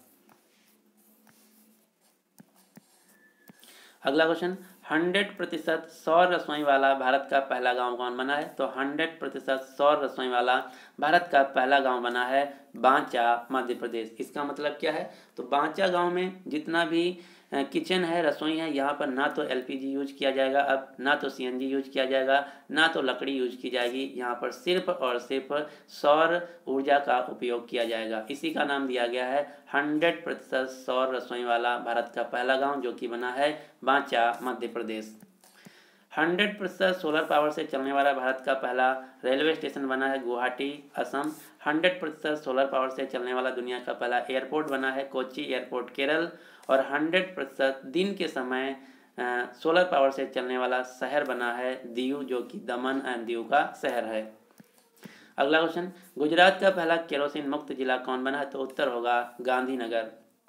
अगला क्वेश्चन, 100% सौर रसोई वाला भारत का पहला गांव कौन बना है? तो 100% सौर रसोई वाला भारत का पहला गांव बना है बांचा, मध्य प्रदेश। इसका मतलब क्या है? तो बांचा गांव में जितना भी किचन है, रसोई है, यहाँ पर ना तो LPG यूज किया जाएगा, अब ना तो CNG यूज किया जाएगा, ना तो लकड़ी यूज की जाएगी। यहाँ पर सिर्फ और सिर्फ सौर ऊर्जा का उपयोग किया जाएगा। इसी का नाम दिया गया है 100% सौर रसोई वाला भारत का पहला गांव, जो कि बना है बांचा, मध्य प्रदेश। 100% सोलर पावर से चलने वाला भारत का पहला रेलवे स्टेशन बना है गुवाहाटी, असम। 100% सोलर पावर से चलने वाला दुनिया का पहला एयरपोर्ट बना है कोच्चि एयरपोर्ट, केरल। और 100% दिन के समय सोलर पावर से चलने वाला शहर बना है दीव, जो कि दमन एंड दीव का शहर है। अगला क्वेश्चन, गुजरात का पहला केरोसिन मुक्त जिला कौन बना है? तो उत्तर होगा गांधीनगर।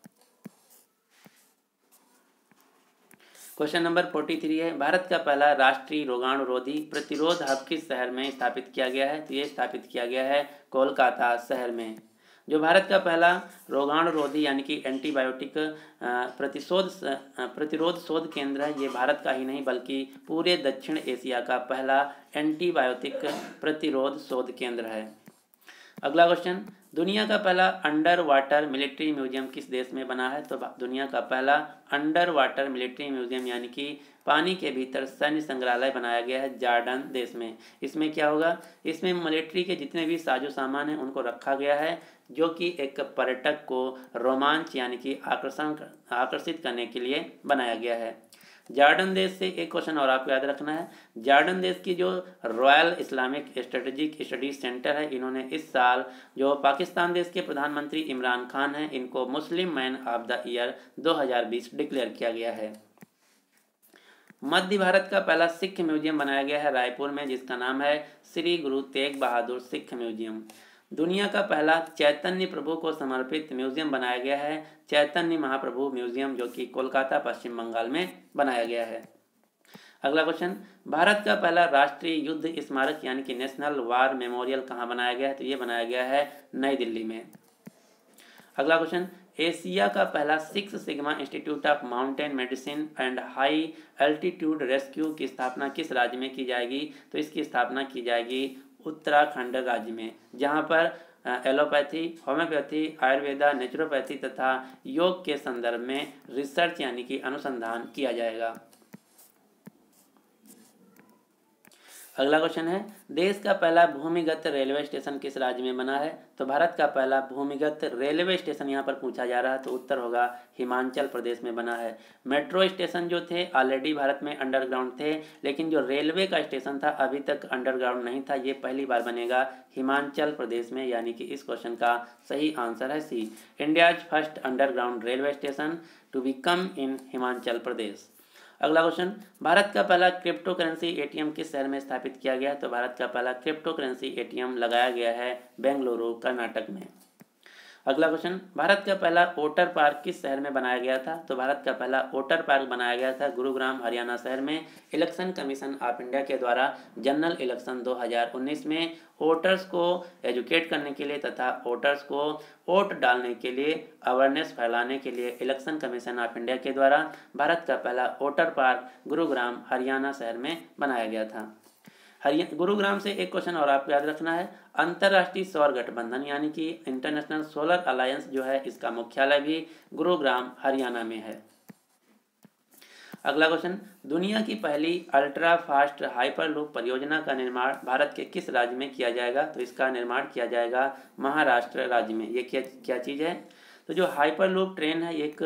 क्वेश्चन नंबर 43 है, भारत का पहला राष्ट्रीय रोगाणुरोधी प्रतिरोध हब किस शहर में स्थापित किया गया है? तो ये स्थापित किया गया है कोलकाता शहर में। जो भारत का पहला रोगाणुरोधी यानी कि एंटीबायोटिक प्रतिरोध शोध केंद्र है, ये भारत का ही नहीं बल्कि पूरे दक्षिण एशिया का पहला एंटीबायोटिक प्रतिरोध शोध केंद्र है। अगला क्वेश्चन, दुनिया का पहला अंडर वाटर मिलिट्री म्यूजियम किस देश में बना है? तो दुनिया का पहला अंडर वाटर मिलिट्री म्यूजियम यानी कि पानी के भीतर सैन्य संग्रहालय बनाया गया है जॉर्डन देश में। इसमें क्या होगा? इसमें मिलिट्री के जितने भी साजो सामान हैं उनको रखा गया है, जो कि एक पर्यटक को रोमांच यानी कि आकर्षित करने के लिए बनाया गया है। जॉर्डन देश से एक क्वेश्चन और आपको याद रखना है, जॉर्डन देश की जो royal Islamic strategic studies centre है, इन्होंने इस साल जो पाकिस्तान देश के प्रधानमंत्री इमरान खान हैं, इनको Muslim man of the year 2020 declare किया गया है। मध्य भारत का पहला सिख म्यूजियम बनाया गया है रायपुर में, जिसका नाम है श्री गुरु तेग बहादुर सिख म्यूजियम। दुनिया का पहला चैतन्य प्रभु को समर्पित म्यूजियम बनाया गया है चैतन्य महाप्रभु म्यूजियम, जो कि कोलकाता, पश्चिम बंगाल में बनाया गया है। अगला क्वेश्चन, भारत का पहला राष्ट्रीय युद्ध स्मारक यानी कि नेशनल वार मेमोरियल कहाँ बनाया गया है? तो ये बनाया गया है नई दिल्ली में। अगला क्वेश्चन, एशिया का पहला 6 sigma institute of mountain medicine and high altitude rescue की स्थापना किस राज्य में की जाएगी? तो इसकी स्थापना की जाएगी उत्तराखंड राज्य में, जहां पर एलोपैथी, होम्योपैथी, आयुर्वेदा, नेचुरोपैथी तथा योग के संदर्भ में रिसर्च यानी कि अनुसंधान किया जाएगा। अगला क्वेश्चन है, देश का पहला भूमिगत रेलवे स्टेशन किस राज्य में बना है? तो भारत का पहला भूमिगत रेलवे स्टेशन यहाँ पर पूछा जा रहा है, तो उत्तर होगा हिमाचल प्रदेश में बना है। मेट्रो स्टेशन जो थे ऑलरेडी भारत में अंडरग्राउंड थे, लेकिन जो रेलवे का स्टेशन था अभी तक अंडरग्राउंड नहीं था, ये पहली बार बनेगा हिमाचल प्रदेश में, यानी कि इस क्वेश्चन का सही आंसर है C, India's first underground railway station to be come in Himachal Pradesh. अगला क्वेश्चन, भारत का पहला क्रिप्टो करेंसी ATM किस शहर में स्थापित किया गया है? तो भारत का पहला क्रिप्टो करेंसी ATM लगाया गया है बेंगलुरु, कर्नाटक में। अगला क्वेश्चन, भारत का पहला वोटर पार्क किस शहर में बनाया गया था? तो भारत का पहला वोटर पार्क बनाया गया था गुरुग्राम, हरियाणा शहर में। इलेक्शन कमीशन ऑफ इंडिया के द्वारा जनरल इलेक्शन 2019 में वोटर्स को एजुकेट करने के लिए तथा वोटर्स को वोट डालने के लिए अवेयरनेस फैलाने के लिए इलेक्शन कमीशन ऑफ इंडिया के द्वारा भारत का पहला वोटर पार्क गुरुग्राम, हरियाणा शहर में बनाया गया था। गुरुग्राम से एक क्वेश्चन और आपको याद रखना है, अंतरराष्ट्रीय सौर गठबंधन यानी कि इंटरनेशनल सोलर अलायंस जो है, इसका मुख्यालय भी गुरुग्राम, हरियाणा में है। अगला क्वेश्चन, दुनिया की पहली अल्ट्रा फास्ट हाइपरलूप परियोजना का निर्माण भारत के किस राज्य में किया जाएगा? तो इसका निर्माण किया जाएगा महाराष्ट्र राज्य में। ये क्या चीज़ है? तो जो हाइपरलूप ट्रेन है एक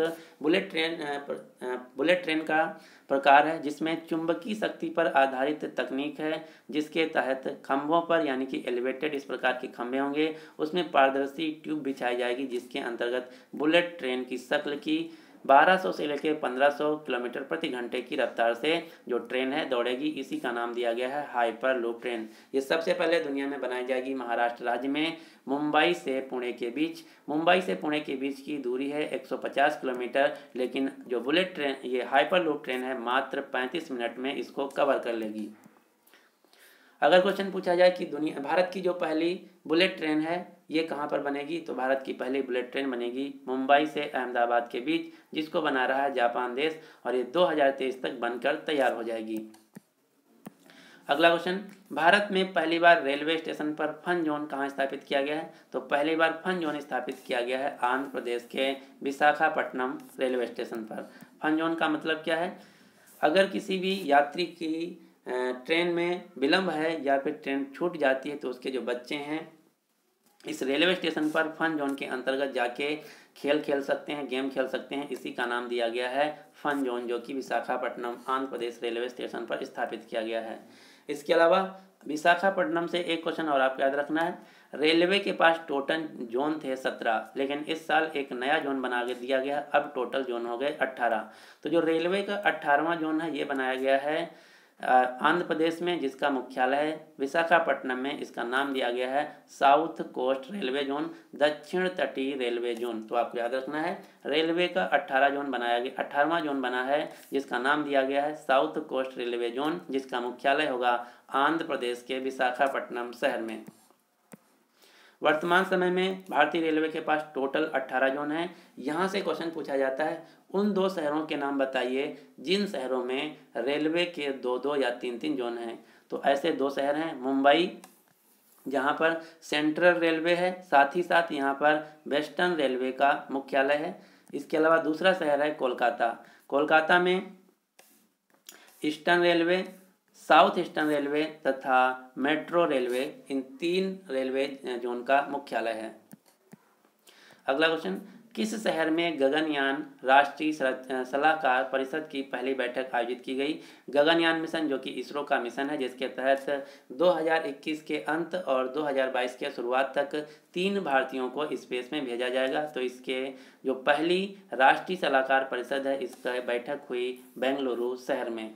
बुलेट ट्रेन का प्रकार है जिसमें चुंबकीय शक्ति पर आधारित तकनीक है, जिसके तहत खंभों पर यानी कि एलिवेटेड इस प्रकार के खंभे होंगे, उसमें पारदर्शी ट्यूब बिछाई जाएगी जिसके अंतर्गत बुलेट ट्रेन की शक्ल की 1200 से लेकर 1500 किलोमीटर प्रति घंटे की रफ्तार से जो ट्रेन है दौड़ेगी। इसी का नाम दिया गया है हाइपर लूप ट्रेन। ये सबसे पहले दुनिया में बनाई जाएगी महाराष्ट्र राज्य में मुंबई से पुणे के बीच। मुंबई से पुणे के बीच की दूरी है 150 किलोमीटर, लेकिन जो बुलेट ट्रेन ये हाइपर लूप ट्रेन है मात्र 35 मिनट में इसको कवर कर लेगी। अगर क्वेश्चन पूछा जाए कि भारत की जो पहली बुलेट ट्रेन है ये कहाँ पर बनेगी, तो भारत की पहली बुलेट ट्रेन बनेगी मुंबई से अहमदाबाद के बीच, जिसको बना रहा है जापान देश, और ये 2023 तक बनकर तैयार हो जाएगी। अगला क्वेश्चन, भारत में पहली बार रेलवे स्टेशन पर फन जोन कहाँ स्थापित किया गया है, तो पहली बार फन जोन स्थापित किया गया है आंध्र प्रदेश के विशाखापट्टनम रेलवे स्टेशन पर। फन जोन का मतलब क्या है, अगर किसी भी यात्री की ट्रेन में विलंब है या फिर ट्रेन छूट जाती है तो उसके जो बच्चे हैं इस रेलवे स्टेशन पर फन जोन के अंतर्गत जाके खेल खेल सकते हैं, गेम खेल सकते हैं। इसी का नाम दिया गया है फन जोन, जो कि विशाखापट्टनम आंध्र प्रदेश रेलवे स्टेशन पर स्थापित किया गया है। इसके अलावा विशाखापट्टनम से एक क्वेश्चन और आपको याद रखना है, रेलवे के पास टोटल जोन थे 17, लेकिन इस साल एक नया जोन बना के दिया गया, अब टोटल जोन हो गए 18। तो जो रेलवे का 18वां जोन है ये बनाया गया है आंध्र प्रदेश में, जिसका मुख्यालय है विशाखापट्टनम में। इसका नाम दिया गया है साउथ कोस्ट रेलवे जोन, दक्षिण तटीय रेलवे जोन। तो आपको याद रखना है रेलवे का 18 जोन बनाया गया, 18वां जोन बना है जिसका नाम दिया गया है साउथ कोस्ट रेलवे जोन, जिसका मुख्यालय होगा आंध्र प्रदेश के विशाखापट्टनम शहर में। वर्तमान समय में भारतीय रेलवे के पास टोटल 18 जोन है। यहाँ से क्वेश्चन पूछा जाता है उन 2 शहरों के नाम बताइए जिन शहरों में रेलवे के 2-2 या 3-3 जोन हैं। तो ऐसे 2 शहर हैं, मुंबई जहाँ पर सेंट्रल रेलवे है, साथ ही साथ यहाँ पर वेस्टर्न रेलवे का मुख्यालय है। इसके अलावा दूसरा शहर है कोलकाता। कोलकाता में eastern railway, south eastern railway तथा मेट्रो रेलवे, इन 3 रेलवे जोन का मुख्यालय है। अगला क्वेश्चन, किस शहर में गगनयान राष्ट्रीय सलाहकार परिषद की पहली बैठक आयोजित की गई। गगनयान मिशन जो कि इसरो का मिशन है, जिसके तहत 2021 के अंत और 2022 के शुरुआत तक 3 भारतीयों को स्पेस में भेजा जाएगा। तो इसके जो पहली राष्ट्रीय सलाहकार परिषद है इसका बैठक हुई बेंगलुरु शहर में।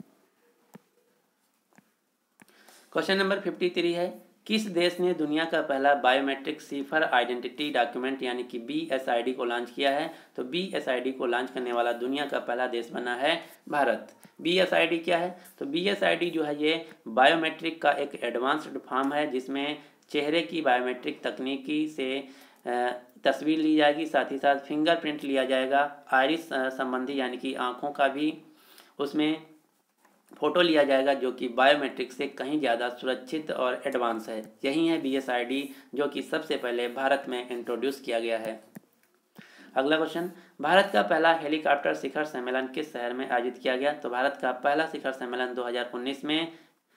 क्वेश्चन नंबर 53 है, किस देश ने दुनिया का पहला बायोमेट्रिक सिफर आइडेंटिटी डॉक्यूमेंट यानी कि BSID को लॉन्च किया है। तो BSID को लॉन्च करने वाला दुनिया का पहला देश बना है भारत। BSID क्या है, तो BSID जो है ये बायोमेट्रिक का एक एडवांस्ड फॉर्म है जिसमें चेहरे की बायोमेट्रिक तकनीकी से तस्वीर ली जाएगी, साथ ही साथ फिंगरप्रिंट लिया जाएगा, आइरिस संबंधी यानी कि आँखों का भी उसमें फोटो लिया जाएगा, जो कि बायोमेट्रिक से कहीं ज़्यादा सुरक्षित और एडवांस है। यही है BSID जो कि सबसे पहले भारत में इंट्रोड्यूस किया गया है। अगला क्वेश्चन, भारत का पहला हेलीकॉप्टर शिखर सम्मेलन किस शहर में आयोजित किया गया। तो भारत का पहला शिखर सम्मेलन 2019 में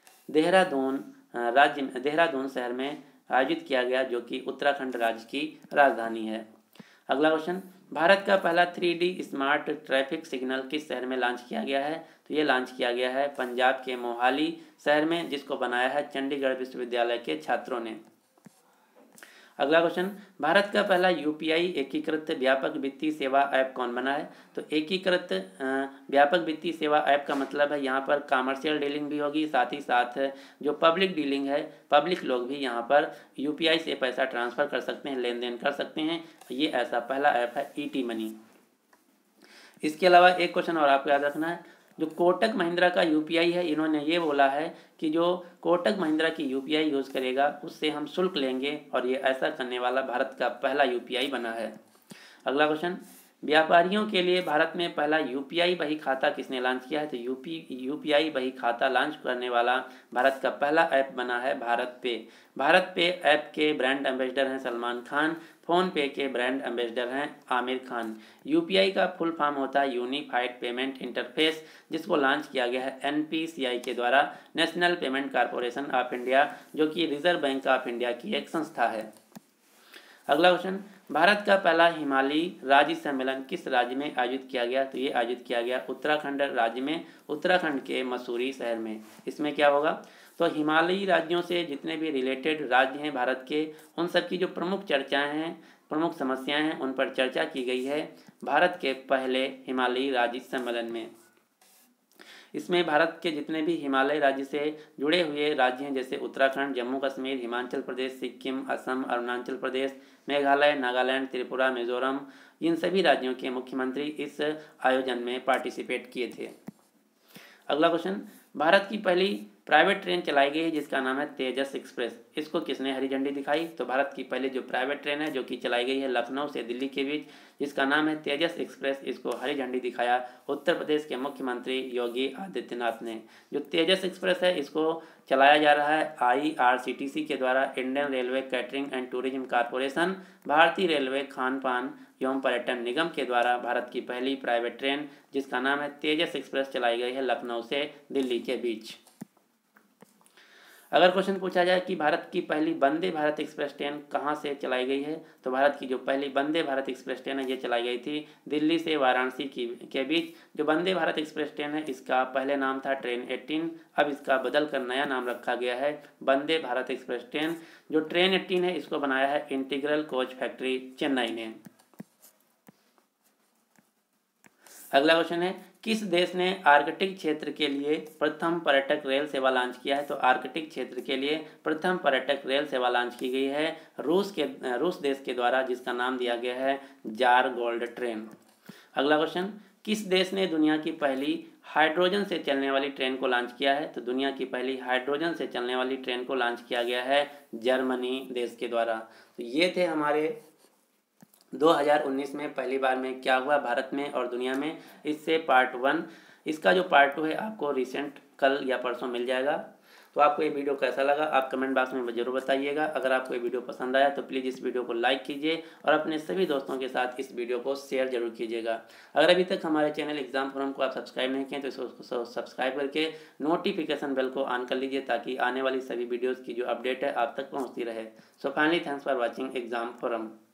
देहरादून शहर में आयोजित किया गया, जो कि उत्तराखंड राज्य की राजधानी है। अगला क्वेश्चन, भारत का पहला 3D स्मार्ट ट्रैफिक सिग्नल किस शहर में लॉन्च किया गया है। तो ये लॉन्च किया गया है पंजाब के मोहाली शहर में, जिसको बनाया है चंडीगढ़ विश्वविद्यालय के छात्रों ने। अगला क्वेश्चन, भारत का पहला UPI एकीकृत व्यापक वित्तीय सेवा ऐप कौन बना है। तो एकीकृत व्यापक वित्तीय सेवा ऐप का मतलब है यहाँ पर कॉमर्शियल डीलिंग भी होगी, साथ ही साथ जो पब्लिक डीलिंग है, पब्लिक लोग भी यहाँ पर UPI से पैसा ट्रांसफ़र कर सकते हैं, लेन देन कर सकते हैं। ये ऐसा पहला ऐप है ET मनी। इसके अलावा एक क्वेश्चन और आपको याद रखना है, जो कोटक महिंद्रा का UPI है, इन्होंने ये बोला है कि जो कोटक महिंद्रा की UPI यूज़ करेगा उससे हम शुल्क लेंगे, और ये ऐसा करने वाला भारत का पहला UPI बना है। अगला क्वेश्चन, व्यापारियों के लिए भारत में पहला UPI बही खाता किसने लॉन्च किया है। तो UPI बही खाता लॉन्च करने वाला भारत का पहला ऐप बना है भारत पे। भारत पे ऐप के ब्रांड एम्बेसडर हैं सलमान खान, फ़ोन पे के ब्रांड एम्बेसडर हैं आमिर खान। UPI का फुल फॉर्म होता है यूनिफाइड पेमेंट इंटरफेस, जिसको लॉन्च किया गया है NPCI के द्वारा, national payment corporation of India, जो कि रिजर्व बैंक ऑफ इंडिया की एक संस्था है। अगला क्वेश्चन, भारत का पहला हिमालयी राज्य सम्मेलन किस राज्य में आयोजित किया गया? तो ये आयोजित किया गया उत्तराखंड राज्य में, उत्तराखंड के मसूरी शहर में। इसमें क्या होगा? तो हिमालयी राज्यों से जितने भी रिलेटेड राज्य हैं भारत के, उन सब की जो प्रमुख चर्चाएं हैं, प्रमुख समस्याएं हैं, उन पर चर्चा की गई है भारत के पहले हिमालयी राज्य सम्मेलन में। इसमें भारत के जितने भी हिमालय राज्य से जुड़े हुए राज्य हैं, जैसे उत्तराखंड, जम्मू कश्मीर, हिमाचल प्रदेश, सिक्किम, असम, अरुणाचल प्रदेश, मेघालय, नागालैंड, त्रिपुरा, मिजोरम, इन सभी राज्यों के मुख्यमंत्री इस आयोजन में पार्टिसिपेट किए थे। अगला क्वेश्चन, भारत की पहली प्राइवेट ट्रेन चलाई गई है जिसका नाम है तेजस एक्सप्रेस। इसको किसने हरी झंडी दिखाई? तो भारत की पहली जो प्राइवेट ट्रेन है जो कि चलाई गई है लखनऊ से दिल्ली के बीच, जिसका नाम है तेजस एक्सप्रेस, इसको हरी झंडी दिखाया उत्तर प्रदेश के मुख्यमंत्री योगी आदित्यनाथ ने। जो तेजस एक्सप्रेस है इसको चलाया जा रहा है IRCTC के द्वारा, Indian railway catering and tourism corporation, भारतीय रेलवे खान पान एवं पर्यटन निगम के द्वारा भारत की पहली प्राइवेट ट्रेन जिसका नाम है तेजस एक्सप्रेस चलाई गई है लखनऊ से दिल्ली के बीच। अगर क्वेश्चन पूछा जाए कि भारत की पहली वंदे भारत एक्सप्रेस ट्रेन कहाँ से चलाई गई है, तो भारत की जो पहली वंदे भारत एक्सप्रेस ट्रेन है ये चलाई गई थी दिल्ली से वाराणसी के बीच। जो वंदे भारत एक्सप्रेस ट्रेन है इसका पहले नाम था ट्रेन 18, अब इसका बदल कर नया नाम रखा गया है वंदे भारत एक्सप्रेस ट्रेन। जो ट्रेन 18 है इसको बनाया है इंटीग्रल कोच फैक्ट्री चेन्नई ने। अगला क्वेश्चन है, किस देश ने आर्कटिक क्षेत्र के लिए प्रथम पर्यटक रेल सेवा लॉन्च किया है? तो आर्कटिक क्षेत्र के लिए प्रथम पर्यटक रेल सेवा लॉन्च की गई है रूस देश के द्वारा, जिसका नाम दिया गया है जार गोल्ड ट्रेन। अगला क्वेश्चन, किस देश ने दुनिया की पहली हाइड्रोजन से चलने वाली ट्रेन को लॉन्च किया है? तो दुनिया की पहली हाइड्रोजन से चलने वाली ट्रेन को लॉन्च किया गया है जर्मनी देश के द्वारा। तो ये थे हमारे 2019 में पहली बार में क्या हुआ भारत में और दुनिया में, इससे पार्ट 1। इसका जो पार्ट 2 है आपको रिसेंट कल या परसों मिल जाएगा। तो आपको ये वीडियो कैसा लगा आप कमेंट बॉक्स में जरूर बताइएगा। अगर आपको ये वीडियो पसंद आया तो प्लीज़ इस वीडियो को लाइक कीजिए और अपने सभी दोस्तों के साथ इस वीडियो को शेयर जरूर कीजिएगा। अगर अभी तक हमारे चैनल एग्जाम फोरम को आप सब्सक्राइब नहीं किए तो इसको सब्सक्राइब करके नोटिफिकेशन बेल को ऑन कर लीजिए ताकि आने वाली सभी वीडियोज़ की जो अपडेट है आप तक पहुँचती रहे। So finally thanks for watching exam forum.